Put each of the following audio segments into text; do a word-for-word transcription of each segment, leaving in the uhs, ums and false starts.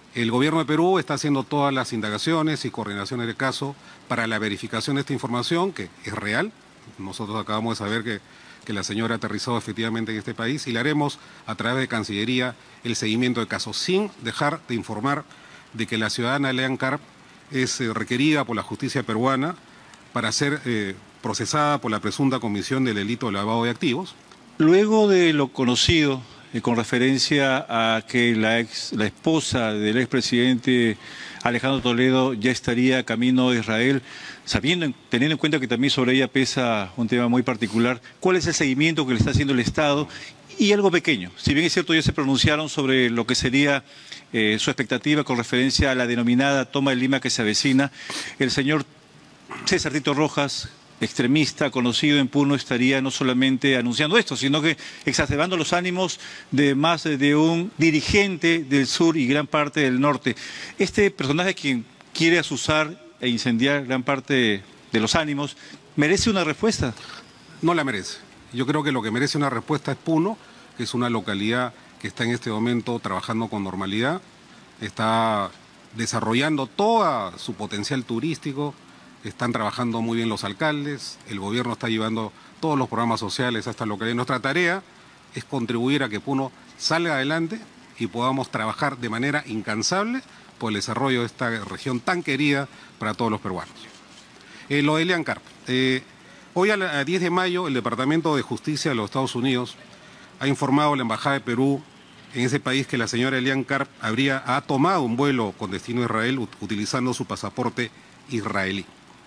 El gobierno de Perú está haciendo todas las indagaciones y coordinaciones del caso para la verificación de esta información, que es real. Nosotros acabamos de saber que, que la señora aterrizó efectivamente en este país y le haremos a través de Cancillería el seguimiento del caso, sin dejar de informar de que la ciudadana Leanne Karp es eh, requerida por la justicia peruana para ser eh, procesada por la presunta comisión del delito de lavado de activos. Luego de lo conocido, eh, con referencia a que la, ex, la esposa del expresidente Alejandro Toledo ya estaría camino de Israel, sabiendo, teniendo en cuenta que también sobre ella pesa un tema muy particular, ¿cuál es el seguimiento que le está haciendo el Estado? Y algo pequeño, si bien es cierto, ya se pronunciaron sobre lo que sería eh, su expectativa con referencia a la denominada toma de Lima que se avecina, el señor César Tito Rojas, extremista, conocido en Puno, estaría no solamente anunciando esto, sino que exacerbando los ánimos de más de un dirigente del sur y gran parte del norte. Este personaje, quien quiere azuzar e incendiar gran parte de los ánimos, ¿merece una respuesta? No la merece. Yo creo que lo que merece una respuesta es Puno, que es una localidad que está en este momento trabajando con normalidad, está desarrollando todo su potencial turístico. Están trabajando muy bien los alcaldes, el gobierno está llevando todos los programas sociales a esta localidad. Nuestra tarea es contribuir a que Puno salga adelante y podamos trabajar de manera incansable por el desarrollo de esta región tan querida para todos los peruanos. Eh, lo de Leanne Karp. Eh, hoy a, la, a diez de mayo el Departamento de Justicia de los Estados Unidos ha informado a la Embajada de Perú en ese país que la señora Leanne Karp habría, ha tomado un vuelo con destino a Israel utilizando su pasaporte israelí.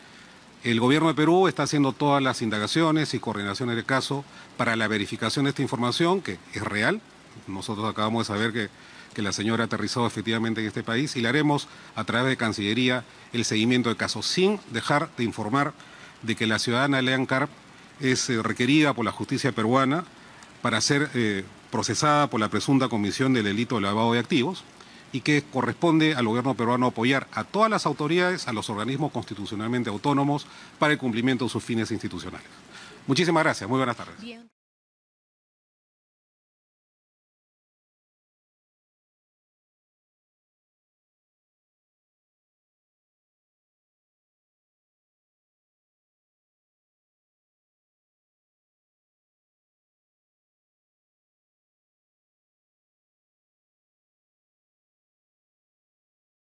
El gobierno de Perú está haciendo todas las indagaciones y coordinaciones del caso para la verificación de esta información, que es real. Nosotros acabamos de saber que, que la señora aterrizó efectivamente en este país y le haremos a través de Cancillería el seguimiento del caso, sin dejar de informar de que la ciudadana Leanne Karp es eh, requerida por la justicia peruana para ser eh, procesada por la presunta comisión del delito de lavado de activos, y que corresponde al gobierno peruano apoyar a todas las autoridades, a los organismos constitucionalmente autónomos para el cumplimiento de sus fines institucionales. Muchísimas gracias, muy buenas tardes. Bien.